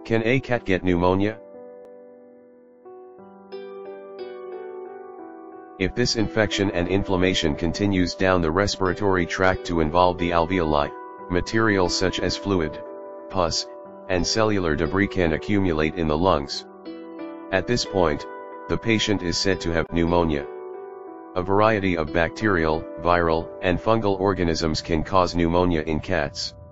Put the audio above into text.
Can a cat get pneumonia? If this infection and inflammation continues down the respiratory tract to involve the alveoli, materials such as fluid, pus, and cellular debris can accumulate in the lungs. At this point, the patient is said to have pneumonia. A variety of bacterial, viral, and fungal organisms can cause pneumonia in cats.